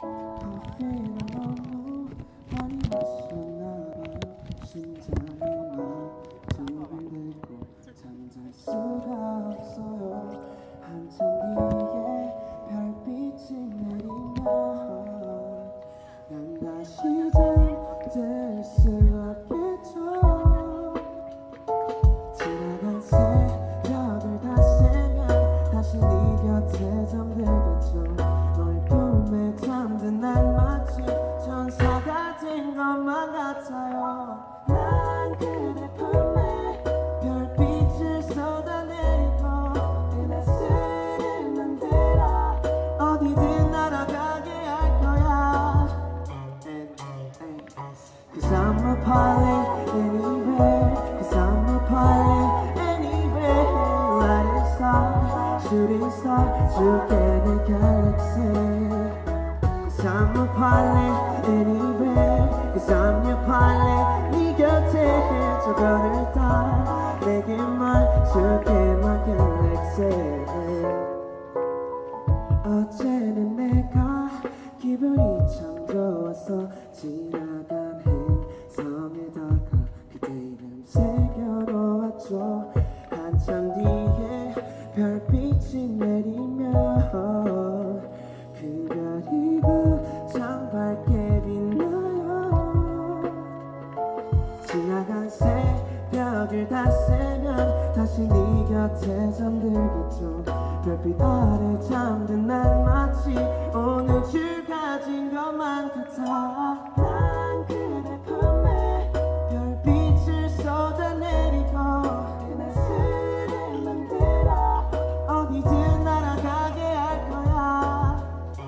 커피를 너무 많이 마셨나봐요. 심장이 막 두근대고 잠잘 수가 없어요. 한참 뒤에 별빛이 내리면 난 다시 잠들 수 없겠죠. 지나간 새벽을 다 새면 다시 네 곁에 잠들겠죠. 너의 품에 잠든 난 마치 천사가 된 것만 같아요. 난 그대 품에 별빛을 쏟아내리고 내 낯을 만들어 어디든 날아가게 할 거야. Cause I'm a pilot anywhere. Cause I'm a pilot anywhere. Lighting star, shooting star, 줄게 내 galaxy. Cause I'm a pilot anywhere. Cause I'm your pilot. 네 곁에 저 별을 따 내게만 줄게 my galaxy. 어제는 내가 기분이 참 좋았어. 지나간 행성에다가 그대 이름 새겨놓았죠. 한참 뒤에 별빛이 내리면 그 별이 가장 밝게 빛나요. 지나간 새벽을 다 새면 다시 네 곁에 잠들겠죠. 별빛 아래 잠든 난 마치 오늘 줄 가진 것만 같아. 난 그대 품에 별빛을 쏟아내리고 그 낯을 만들어 어디든 날아가게 할 거야.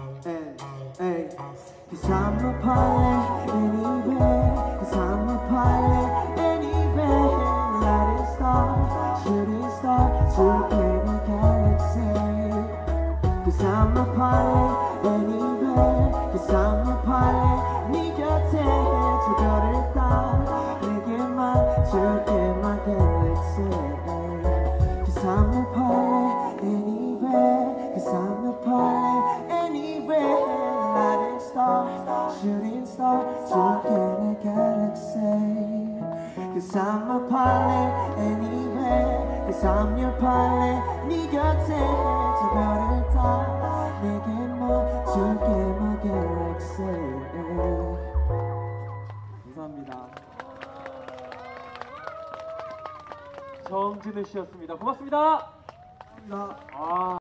Cause I'm a pilot anywhere. Cause I'm a pilot anywhere. Lighting star, shooting star, 줄게 내 galaxy. Cause I'm a pilot anywhere. Cause I'm a pilot. 네 곁에 저 별을 따 내게만 줄게 my galaxy. Cause I'm a pilot anywhere. Cause I'm a pilot anywhere. Lighting star, shooting star, 줄게 내 galaxy. Cause I'm a pilot anywhere. Cause I'm your pilot. 네 곁에 저 별을 따 내게만 줄게 my galaxy. 감사합니다. 정진우 씨였습니다. 고맙습니다. 감사합니다. 아.